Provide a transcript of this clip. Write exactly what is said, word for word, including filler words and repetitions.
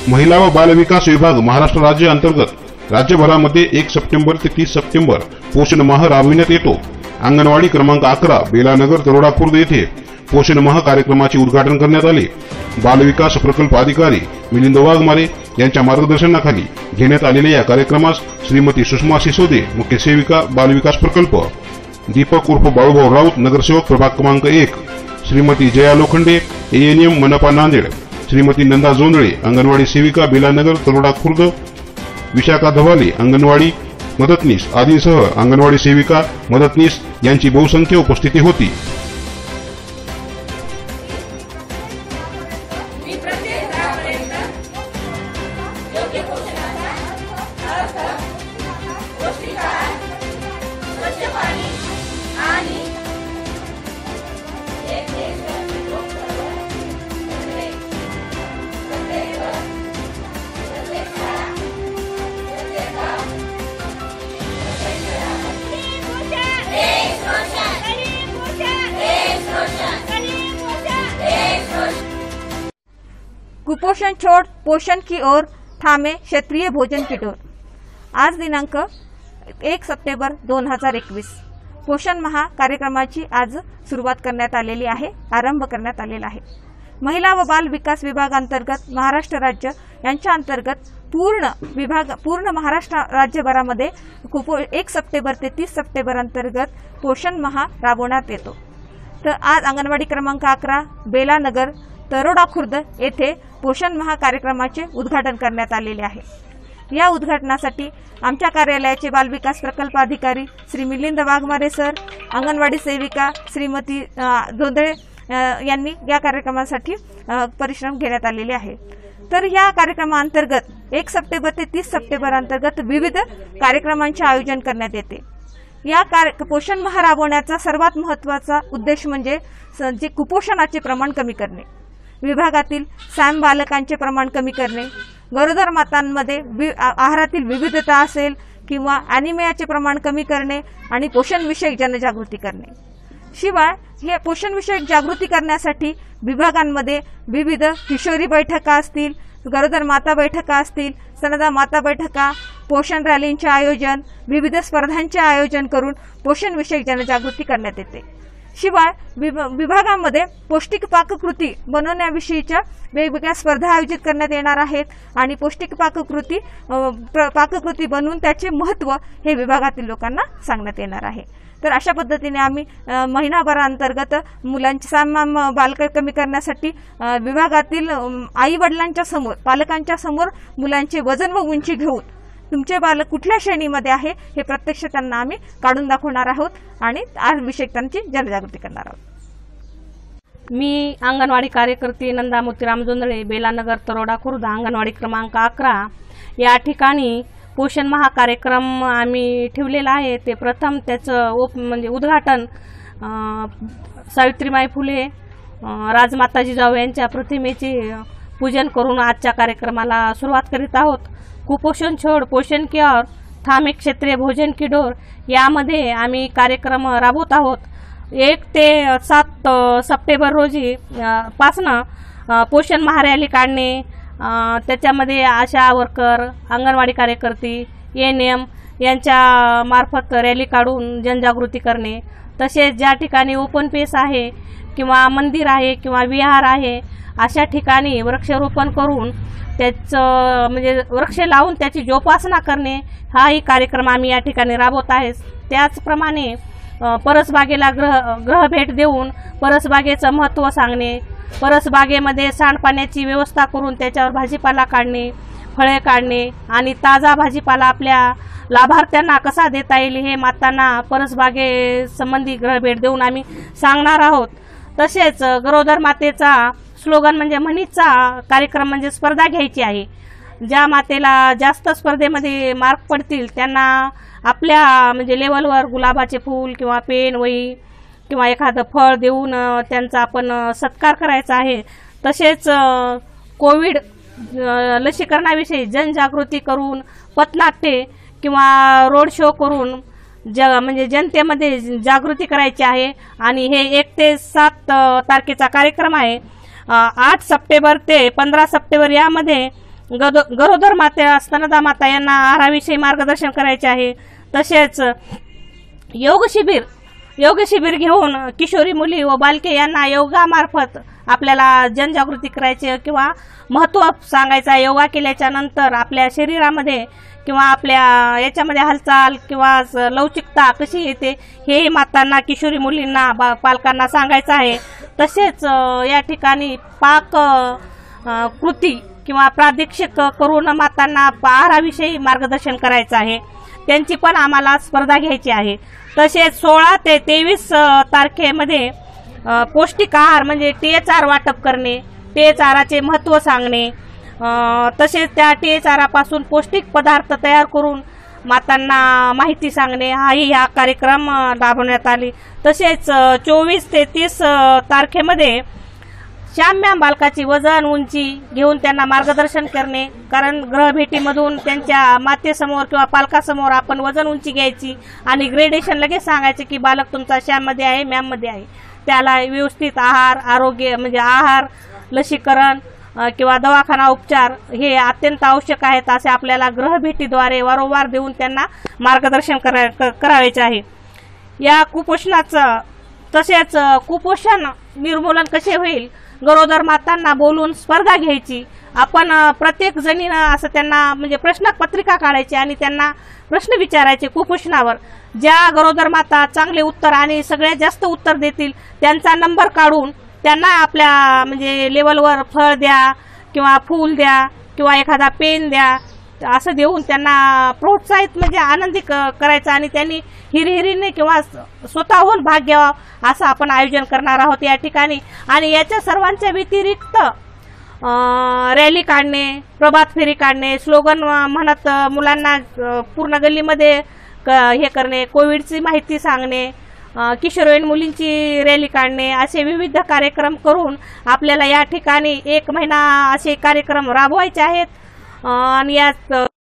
महिला व बाल विकास विभाग महाराष्ट्र राज्य अंतर्गत राज्यभरामध्ये एक सप्टेंबर ते तीस सप्टेंबर पोषण माह राबविण्यात येतो। अंगणवाडी क्रमांक अकरा बेलानगर तरोडा खुर्द येथे पोषण माह कार्यक्रमाचे उद्घाटन करण्यात आले। बाल विकास प्रकल्प अधिकारी मिलिंद वाघमारे यांच्या मार्गदर्शनाखाली घेण्यात आलेल्या या कार्यक्रमास श्रीमती सुषमा सिसोदे मुख्य सेविका बाल विकास प्रकल्प, दीपक उर्फ बाळूभाऊ राऊत नगरसेवक प्रभाग क्रमांक एक, श्रीमती जया लोखंडे एएनएम मनपा नांदेड, श्रीमती नंदा जोंधळे अंगणवाडी सेविका बेलानगर तरोडा खुर्द, विशाखा धवाले अंगणवाडी मदतनीस आदींसह अंगणवाडी सेविका मदतनीस यांची बहुसंख्य उपस्थिती होती। कुपोषण छोड़ पोषण की ओर थामे क्षेत्रीय भोजन की डोर। आज दिनांक एक सप्टेंबर दोन हजार एकवीस पोषण माह कार्यक्रमाची आज सुरुवात करण्यात आलेली आहे, आरंभ करण्यात आलेला आहे। महिला व बाल विकास विभाग अंतर्गत महाराष्ट्र राज्य यांच्या अंतर्गत पूर्ण विभाग पूर्ण महाराष्ट्र राज्यभरामध्ये कुपो एक सप्टेंबर ते तीस सप्टेंबर अंतर्गत पोषण माह राबवण्यात येतो। तर आज अंगणवाडी क्रमांक अकरा बेलानगर तरोडा खुर्द येथे पोषण माह कार्यक्रमाचे उद्घाटन करण्यात आलेले आहे। या उद्घाटनासाठी आमच्या कार्यालयाचे बाल विकास प्रकल्प अधिकारी श्री मिलिंद वाघमारे सर, अंगणवाडी सेविका श्रीमती जोंधळे यांनी या कार्यक्रमासाठी परिश्रम घेण्यात आलेले आहे। तर या कार्यक्रमांतर्गत एक सप्टेंबर ते तीस सप्टेंबर अंतर्गत विविध कार्यक्रमांचे आयोजन करण्यात येते। या पोषण माह राबवण्याचा सर्वात महत्त्वाचा उद्देश म्हणजे जे कुपोषणाचे प्रमाण कमी करणे, विभागातील सॅम बालकांचे प्रमाण कमी करणे, गरोदर मातांमध्ये आहारातील विविधता असेल किंवा ॲनिमियाचे प्रमाण कमी करणे आणि पोषण विषयक जनजागृती करणे। शिवाय हे पोषण विषयक जागृती करण्यासाठी विभागांमध्ये विविध किशोरी बैठका असतील, गरोदर माता बैठका असतील, स्तनदा माता बैठका, पोषण रॅलींचे आयोजन, विविध स्पर्धांचे आयोजन करून पोषण विषयक जनजागृती करण्यात येते। शिवाय विभागामध्ये पौष्टिक पाककृती बनवण्याविषयीच्या वेगवेगळ्या स्पर्धा आयोजित करण्यात येणार आहेत आणि पौष्टिक पाककृती पाककृती बनवून त्याचे महत्त्व हे विभागातील लोकांना सांगण्यात येणार आहे। तर अशा पद्धतीने आम्ही महिनाभराअंतर्गत मुलांची साम बालक कमी करण्यासाठी विभागातील आई वडिलांच्या समोर पालकांच्या समोर मुलांचे वजन व उंची घेऊन तुमचे बालक कुठल्या श्रेणीमध्ये आहे हे प्रत्यक्ष त्यांना आम्ही काढून दाखवणार आहोत आणि आहार विषयक त्यांची जनजागृती करणार आहोत। मी अंगणवाडी कार्यकर्ती नंदा मोतीराम जोंधळे बेलानगर तरोडा खुर्द अंगणवाडी क्रमांक अकरा या ठिकाणी पोषण माह कार्यक्रम आम्ही ठेवलेला आहे। ते प्रथम त्याचं उप म्हणजे उद्घाटन सावित्रीबाई फुले राजमाता जिजाऊ यांच्या प्रतिमेचे पूजन करून आजच्या कार्यक्रमाला सुरुवात करीत आहोत। कुपोषण छोड़ पोषण की ओर थामे क्षेत्रीय भोजन की डोर यामध्ये आम्ही कार्यक्रम राबवत आहोत। एक ते सात सप्टेंबर रोजी पासनं पोषण माह रॅली काढणे, त्याच्यामध्ये आशा वर्कर, अंगणवाडी कार्यकर्ती, एएनएम यांच्या मार्फत रॅली काढून जनजागृती करणे, तसेच ज्या ठिकाणी ओपन पेस आहे किंवा मंदिर आहे किंवा विहार आहे अशा ठिकाणी वृक्षारोपण करून त्याचं म्हणजे वृक्ष लावून त्याची जोपासना करणे हाही कार्यक्रम आम्ही या ठिकाणी राबवत आहे। त्याचप्रमाणे परसबागेला ग्रह ग्रहभेट देऊन परसबागेचं महत्त्व सांगणे, परसबागेमध्ये सांडपाण्याची व्यवस्था करून त्याच्यावर भाजीपाला काढणे, फळे काढणे आणि ताजा भाजीपाला आपल्या लाभार्थ्यांना कसा देता येईल हे मातांना परसबागेसंबंधी ग्रहभेट देऊन आम्ही सांगणार आहोत। तसेच गरोदर मातेचा स्लोगन म्हणजे म्हणीचा कार्यक्रम म्हणजे स्पर्धा घ्यायची आहे। ज्या मातेला जास्त स्पर्धेमध्ये मार्क पडतील त्यांना आपल्या म्हणजे लेवलवर गुलाबाचे फूल किंवा पेन वही किंवा एखादं फळ देऊन त्यांचा आपण सत्कार करायचा आहे। तसेच कोविड लसीकरणाविषयी जनजागृती करून पथनाट्ये किंवा रोड शो करून ज म्हणजे जनतेमध्ये जागृती करायची आहे आणि हे एक ते सात तारखेचा कार्यक्रम आहे। आठ सप्टेंबर ते पंधरा सप्टेंबर यामध्ये गदो- गरोदर माता स्तनदा माता यांना आहाराविषयी मार्गदर्शन करायचे आहे. तसेच योग शिबिर योग शिबिर घेऊन किशोरी मुली व बालके यांना योगामार्फत आपल्याला जनजागृती करायची किंवा महत्त्व सांगायचं आहे. योगा केल्याच्या नंतर आपल्या शरीरामध्ये किंवा आपल्या याच्यामध्ये हालचाल किंवा लवचिकता कशी येते हे मातांना किशोरी मुलींना बा पालकांना सांगायचं आहे. तसेच या ठिकाणी पाक कृती किंवा प्रात्यक्षिक करून मातांना आहाराविषयी मार्गदर्शन करायचं आहे. त्यांची पण आम्हाला स्पर्धा घ्यायची आहे. तसेच सोळा ते तेवीस तारखेमध्ये पौष्टिक आहार म्हणजे टी एच आर वाटप करणे, टी एच आराचे महत्त्व सांगणे, तसेच त्या टी एच आरापासून पौष्टिक पदार्थ तयार करून मातांना माहिती सांगणे हाही ह्या कार्यक्रम राबवण्यात आली. तसेच चोवीस ते तीस तारखेमध्ये श्याम्या बालकाची वजन उंची घेऊन त्यांना मार्गदर्शन करणे, कारण ग्रहभेटीमधून त्यांच्या मातेसमोर किंवा पालकासमोर आपण वजन उंची घ्यायची आणि ग्रेडेशन लगेच सांगायचे की बालक तुमचा श्याममध्ये आहे मॅममध्ये आहे. त्याला व्यवस्थित आहार आरोग्य म्हणजे आहार लसीकरण किंवा दवाखाना उपचार हे अत्यंत आवश्यक आहेत असे आपल्याला ग्रहभेटीद्वारे वारंवार देऊन त्यांना मार्गदर्शन करा करायचे आहे. या कुपोषणाचं तसेच कुपोषण निर्मूलन कसे होईल गरोदर मातांना बोलून स्पर्धा घ्यायची. आपण प्रत्येक जणीनं असं त्यांना म्हणजे प्रश्नपत्रिका काढायची आणि त्यांना प्रश्न विचारायचे कुपोषणावर. ज्या गरोदर माता चांगले उत्तर आणि सगळ्यात जास्त उत्तर देतील त्यांचा नंबर काढून त्यांना आपल्या म्हणजे लेवलवर फळ द्या किंवा फूल द्या किंवा एखादा पेन द्या असं देऊन त्यांना प्रोत्साहित म्हणजे आनंदी करायचं आणि त्यांनी हिरहिरीने किंवा स्वतःहून भाग घ्यावा असं आपण आयोजन करणार आहोत या ठिकाणी. आणि याच्या सर्वांच्या व्यतिरिक्त रॅली काढणे, प्रभात फेरी काढणे, स्लोगन म्हणत मुलांना पूर्ण गल्लीमध्ये हे करणे, कोविडची माहिती सांगणे, किशोरवयीन मुलींची रॅली काढणे असे विविध कार्यक्रम करून आपल्याला या ठिकाणी एक महिना असे कार्यक्रम राबवायचे आहेत. आणि यात